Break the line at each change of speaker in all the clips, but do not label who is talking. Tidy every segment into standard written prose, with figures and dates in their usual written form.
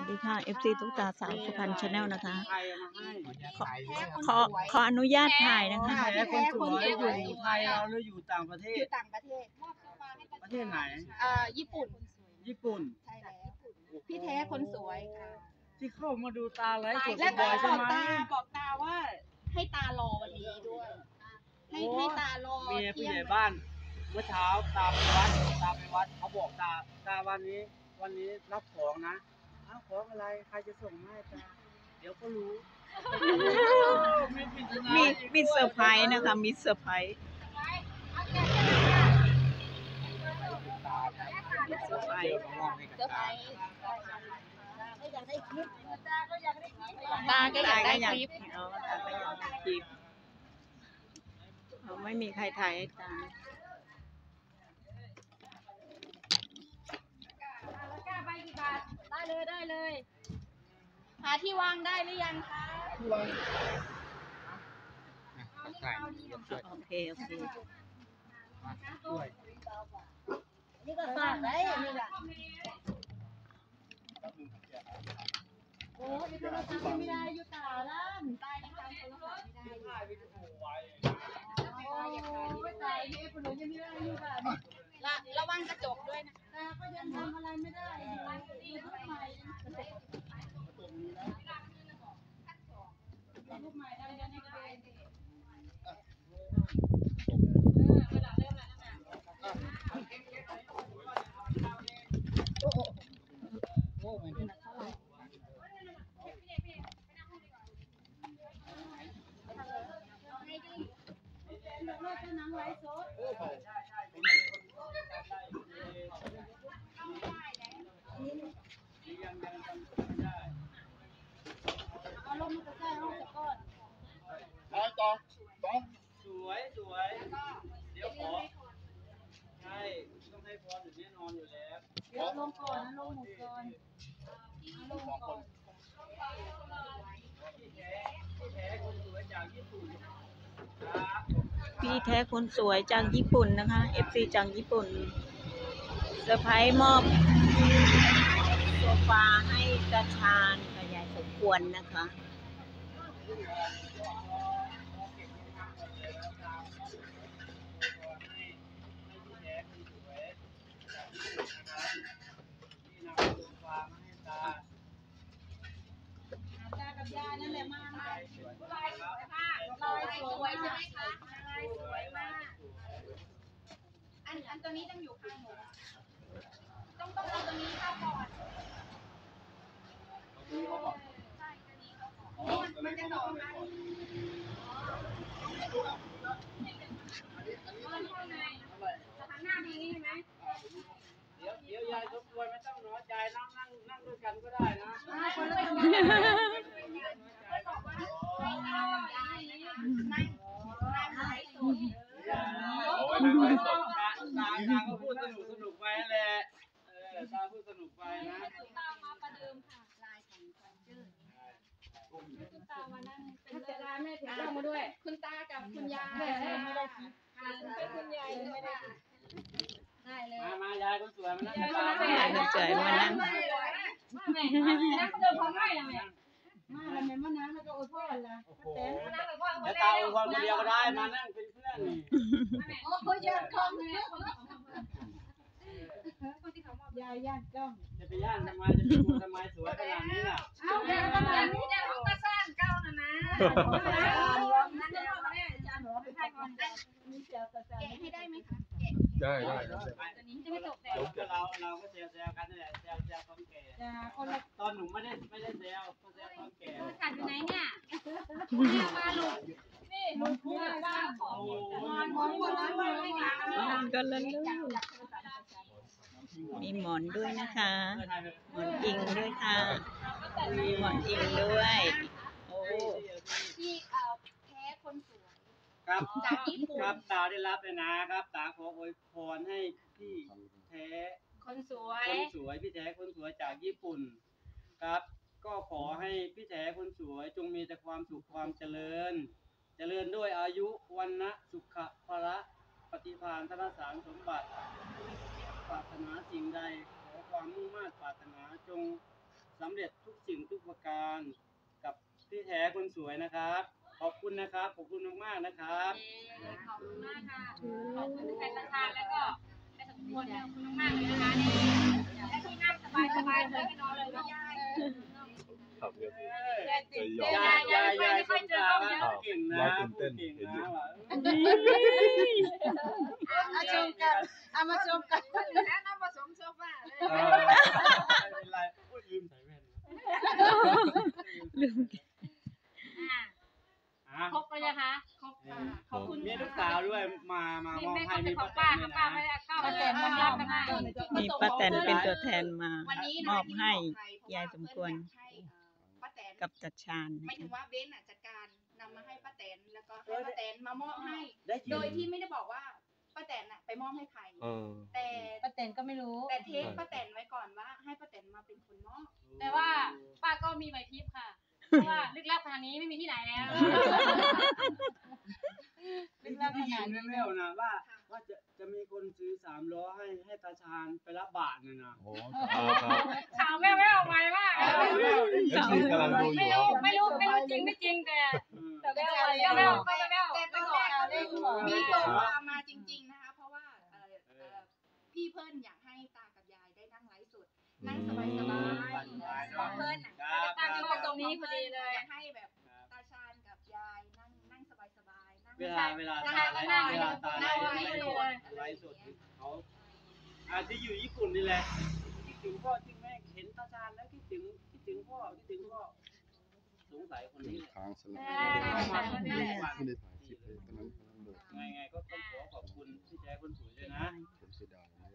ดีค่ะ FC ตุ๊กตาสาวสุพรรณชาแนลนะคะ
ไทยมาให้
ขออนุญาตถ่ายนะคะ
แท้คนสวยอยู่ไทยเราหรืออยู่ต่างประเท
อ
ศ
ยู่ต่างประเทศ
ประเทศไหน
ญี่ปุ่น
ญี่ปุ่น
ใช่แล้วพี่แท้คนสวยค่ะ
ที่เข้ามาดูตาไลฟ์สด
แล้วก็
บ่อย
บ
ใช่
อก
ไหม
บอกตาว่าให้ตารอวันนี้ด้วย ให้ตารอ
เมียผู้ใหญ่บ้านเมื่อเช้าตาไปวัดเขาบอกตาวันนี้รับของนะอ้าวของอะไรใครจะส่งมาให้ตาเดี๋ยวก็รู้
มีเซอร์ไพรส์นะคะมีเซอร์ไพรส์เซอร์ไพรส์
เซอร์ไพรส์อยากได้คลิปตาก็อยากได้คลิป
ตาก็อยากได้คลิปตาก็อยากได้คลิปไม่มีใครถ่ายให้ตา
แล้วกล้าไปกี่บาทได้เลยหาที่วางได้หรือยังคะ
โอเค
นี่ก็ฝากได้นี่แหละโอ้ยโทรศัพท์ไม่ได้อยู่ตาล้านตายยังจำโทรศัพท์ไม่ได้โอ้ยตายนี่คนนี้ยังไม่ได้อยู่แบบระวังกระจกด้วยนะตาก็ยังทำอะไรไม่ได้อยู่ทุกใหม่ลูกใหม่ได้ยังไม่ได้เอาลงมาใกล้ๆห้องจะก้อน
สวยเดี๋ยวขอใช่ต้องให้พรอยู่แน่นอนอยู่แล้ว
เดี๋ยวลงก่อนนะลงหมดก่อนลงก่อน
พี่แท้คนสวยจากญี่ปุ่นครับ
พี่แท้คนสวยจากญี่ปุ่นนะคะ FC จากญี่ปุ่นเซอร์ไพรส์มอบโซฟาให้ตาชาญกับยายสมควรนะคะ
ตากับยายนั่นแหละมาลายสวยมากลายสวยใช่ไหมคะลายสวยมากอันตัวนี้ต้องอยู่ข้างหนูต้องเอาตัวนี้เข้าก่อนใช่ตัวนี้เข้าก่อนมันจะต่อกันข้างในทางหน้าดีนี่ใช่ไหม
เดี๋ยวยายรบกวนไม่ต้องน้อยใจนั่งด้วยกันก็ได้นะ
คนละตัวบอกว่าให้เอาอย่างนี้นั่งไลฟ์สด
ตาก็พูดสนุกไปแหละตาพูดสนุกไปนะ
คุณตามาประเดิมค่ะลายของคอนเจอร์คุณตามานั่งเป็นเวลาแม่ถือกล้องมาด้วยคุณตากับคุณยายไม่ได้คิดเป็นคุณยายไม่ได้ได้เลย
มายายคนสวยมานั่งตา
ยายคนสวยมานั่ง
นั่งเดิมพร้อมกันเลยมาแล้วแม่มานั่งแล้วก็อวยพรละ
โอ้โหแล้วตาอุคนเดียวก็ได้มานั่งเป็นเพื่อนนี่
โอ้ยยากกล้องเนี่ยยายยากกล้อง
จะไปย่านทำไมจะไปดูทำไมสวยขนาดนี้ล่ะ
เอาแกก็มานี่จะต้องกระซ่านเก้านะนะนั่นจะทำอะไรอาจารย์หนูไปให้ก่อนนี่เจ้ากระซ่านแกะให้ได้ไหมคะแกะ
ได้
ตัวนี้จะไม่ตกแต่
เราก็แซวกันนี่แหละแซวคนแก่
จะคนละ
ตอนหนุ่มไม่ได้แซวก็แซวคนแก่
ขาดอยู่ไหนเนี่ยมาลูกนี่ลูกพูดว่าของหมอนคนละไม่กลาง
นอนกันแล้วลูกมีหมอนด้วยนะคะหมอนอิงด้วยค่ะมีหมอนอิงด้วยโอ้
ที่แพ้คนสวย
ครับ
จากญี่ปุ่น
ครับตาได้รับเลยนะครับตาขออวยพรให้พี่แท้
คนสวย
พี่แท้คนสวยจากญี่ปุ่นครับ ก็ขอให้พี่แท้คนสวยจงมีแต่ความสุขความเจริญด้วยอายุวันนะสุขะภละปฏิภาณธนสารสมบัติปรารถนาสิ่งใดขอความมุ่งมั่นปรารถนาจงสำเร็จทุกสิ่งทุกประการกับพี่แท้คนสวยนะครับ ขอบคุณนะครับขอบคุณมากๆนะครับ
ขอบคุณมากค่ะขอบคุณแฟนทานแล้วก็ได้สมควรขอบคุณมากเลยนะคะและที่นั่งสบายๆเลยไม่นอนเลยก็ได้
ครับเนี่ย
ยายคนตาว่าเก่งนะพูดเก่งนะว่ะ
เอาชมกันเอามาชมกันแล้วน้ำผสมโซฟาเลย
ไม่เป็นไรพูดลืมใส่แว่น
ลืม
ครบเลยนะคะครบค่ะขอบคุณ
มีลูกสาวด้วยมามามอบให้มี
ขอ
ป้าง แต
ป้าน
ด้วย
ค่ะ
นะ
ป้าไม่ได้เข้าป้ารับกันให้
มีป้าแตนเป็นตัวแทนมามอบให้ยายสมควรกับตาชาญ
หมายถึงว่าเบนจัดการนำมาให้ป้าแตนแล้วก็ให้ป้าแตนมามอบให้
ได้จริง
โดยที่ไม่ได้บอกว่าป้าแตนไปมอบให้ใคร แต่
ป้าแตนก็ไม่รู้
แต่เทคป้าแตนไว้ก่อนว่าให้ป้าแตนมาเป็นคนมอบ
แต่ว่าป้าก็มีไหวพริบค่ะ เพราะว่าลึกลับขนาดนี้ไม่มีที่ไหนแล้ว
นี่ได้ยินแว่วๆนะว่าจะมีคนซื้อ3 ล้อให้ตาชาญไปรับบาทเนี่ยนะ
โอ้ครับ
ข่าวแม่ไม่ออกมาว่า
แว่วๆได้ยิน
FC กำลังดูอยู่ครับ
ไม่รู้จริงไม่จริงแต่แม่ไม่ออกก็แม่ออก
แต่ตอนแรกมีโซฟามาจริงๆนะคะ เพราะว่าพี่เพิ่นอยากให้ตากับยายได้นั่งไลฟ์สดนั่งสบายๆเพิ่นตั้งตรงนี้พอดีเลยอยากให้แบบตาชาญกับยายนั่งสบายๆนั่ง
เวลาตาไลฟ์สดเขาอาจจะอยู่ญี่ปุ่นนี่แหละคิดถึงพ่อคิดแม่เห็นตาชาญแล้วคิดถึงพ่อสงสัยคนนี้แหละ
ค้างสลับ
ไม่ได้ถ่าย
ไม่ได้ถ่ายคลิปเลยตอนนั้นกำลังโหลด
ไงก็ต้องขอบคุณพี่แจ๊คคนสวยด้วยนะ
ผมเสียดายเลย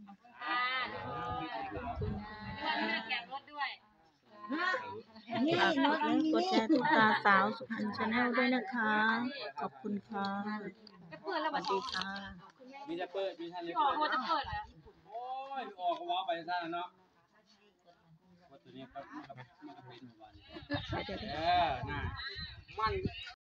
แม่แข่งรถด้วย
ฝากกดไลค์กดแชร์ตุ๊กตาสาวสุพรรณชาแนลด้วยนะคะ ขอบคุณค่ะสวัสดีค่ะ
มีแต่เปิดมีท่านเลย
พี่ออกโทรจะเปิดแล้ว
โอ้ยออกก็ว้าไปซะเนาะว่าตัวนี้ก็มันเป็นวัน
เดี๋ยว
น่ะมัน